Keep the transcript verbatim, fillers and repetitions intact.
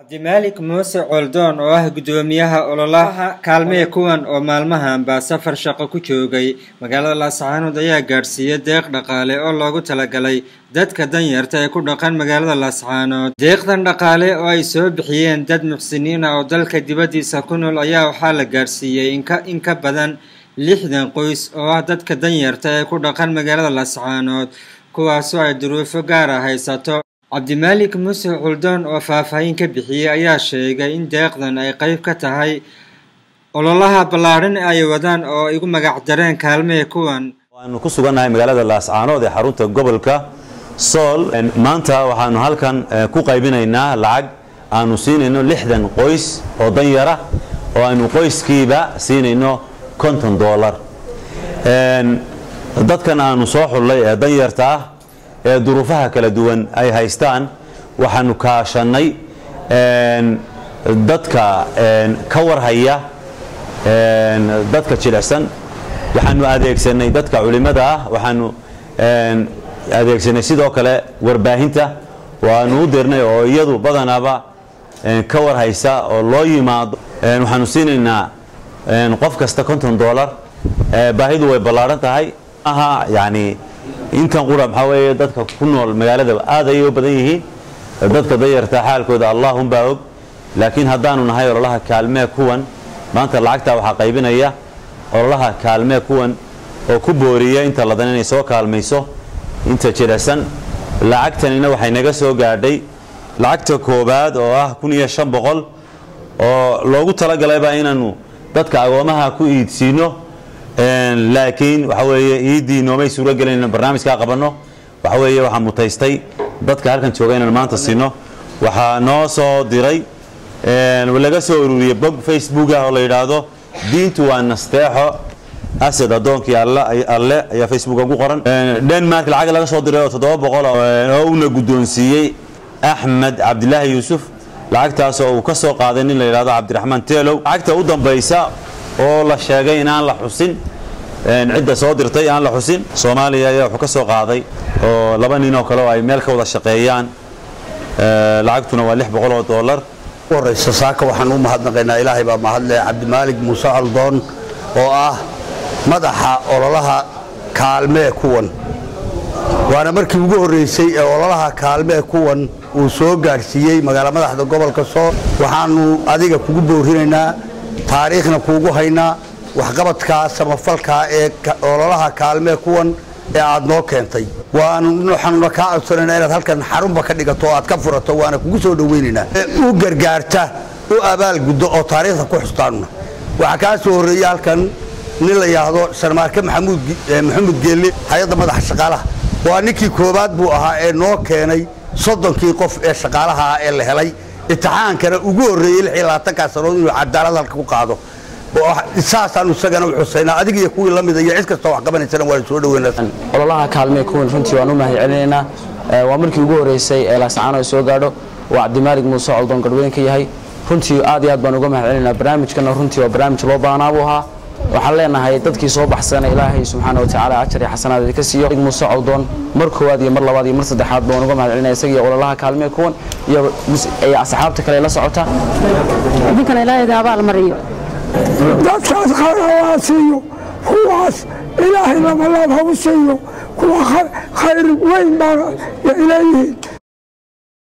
cabdimalik muuse coldoon oo ah gudoomiyaha ololaha kaalmee kuwan oo maalmahan baa safar shaqo ku joogay magaalada Laascaanood ayaa gaarsiiyay deeq dhaqaale oo loogu talagalay dadka danyarta ee ku dhaqan magaalada Laascaanood. Deeqdan dhaqaale oo ay soo bixiyeen dad muxsiniin ah oo dalka dibadiisa ku nool ayaa waxaa la gaarsiiyay in ka in ka badan lixdan qoys oo ah dadka danyarta ee ku dhaqan magaalada Laascaanood kuwaas oo ay duruufo gaar ah haysato. cabdimalik muuse coldoon oo faahfaahin ka bixiyay ayaa sheegay in deeqdan ay qayb ka tahay ololaha ballaaran ay wadaan oo igu magac dareen kaalmee kuwan. waanu ku suganahay magaalada Laascaanood ee xarunta gobolka Sool. maanta waxaanu halkan ku qaybinaynaa lacag aanu siinayno lixdan qoys oo danyara oo aanu qoyskiiba siinayno konton dollar. een dadkan aanu soo xulay ee danyarta ah ee duruufaha kala duwan ay haystaan waxaanu kaashanay een dadka een ka warhaya een dadka jilicsan waxaanu adeegsanay dadka culimada ah waxaanu een adeegsanay sidoo kale warbaahinta waanu u dirnay oo iyadu badanaaba een ka warhaysa oo loo yimaado een waxaanu siinaynaa een qof kasta konton dollar. ee baahidu way ballaaran tahay aha yaani intan qura maxaa weeye dadka ku nool magaalada aad ay u badan yihiin dadka danyarta xaalkooda Allahum baog laakiin haddaanu nahay ololaha kaalmee kuwan maanta lacagta waxa qaybinaya ololaha kaalmee kuwan oo ku booriya inta la danay soo kaalmayso inta jilicsan. lacagtanina waxay naga soo gaadhay lacagta koobaad oo ah kun iyo shan boqol oo loogu talagalay baa inaanu dadka agoomaha ku iidsiino een laakiin waxa weeye iidii noomay suura galeen barnaamijka qabano waxa weeye waxa mutaystay dadka halkan jooga inaan maanta siino waxa noo soo diray een laga soo ururiyay blog Facebook ah oo la yiraahdo diintu waa nasteexo asad adoonkii alla alle ayaa Facebook ugu qoran. Denmark lacag laga soo diray toddoba boqol oo uu na gudoonsiiyay Axmed Cabdilaahi Yuusuf lacagtaas oo uu ka soo qaaday nin la yiraahdo Cabdiraxmaan Teelow. lacagta u dambaysa oo la sheegay in aan la xusin een cidda soo dirtay aan la xusin Soomaaliya ayaa wuxuu ka soo qaaday oo laba nin oo kale ay meel ka wada shaqeeyaan ee lacagtuna waa lix boqol oo dollar. waraysa saaka waxaan u mahadnaqaynaa Ilaahay baa mahadle cabdimalik muuse coldoon oo ah madaxa ololaha kaalmee kuwan waana markii ugu horeysay ee ololaha kaalmee kuwan uu soo gaarsiiyay magaalada madaxda gobolka Sool. waxaanu adiga kugu boorinaynaa taariikhna kuugu haynaa waxqabadka samafalka ee ololaha kaalmee kuwan ee aad noo keentay. waanu waxaanu ka codsanaynaa inaad halkan xarunba ka dhigato oo aad ka furato waana kugu soo dhaweynaynaa u gargaarta u abaal guddo oo taariikhda ku xustaanna. waxa ka soo horeeyay halkan nin la yiraahdo Sharmaarke Maxamuud Maxamuud Geelle hay'adda madaxa shaqaalaha waa ninkii koobaad buu ahaa ee noo keenay soddonkii qof ee shaqaalaha ee la helay imtixaankana ugu horeeyay lix iyo labaatan ka sano inuu cadaalad halka ku qaado oo isaasan isagana u xuseynaa adiga iyo kuwii la mid ah cid kasta wax qabanaysan waa soo dhaweynaa. ololaha kaalmee kuwan runtii waan u mahadcelinaynaa. waa markii ugu horeysay ee Laascaanood soo gaadho waa cabdimalik muuse coldoon garweyn ka yahay runtii aad iyo aad baan uga mahadcelinaynaa. barnaamijkana runtii waa barnaamij loo baahnaa buu ahaa waxaan leenahay dadkii soo baxsanay Ilaahay subxaanahu wa ta'aala ajar iyo xasanaad ka siiyo. muuse coldoon mar koowaad iyo mar labaad iyo mar saddexaad baan uga mahadcelinayaa isaga ololaha kaalmee kuwan iyo ay asxaabta kale la socota. ninkan Ilaahay abaal mariyo dadkaas khayraasiyo kuwaas Ilaahay lama laab ha u siiyo kuwa khayr weyn baa Ilaahay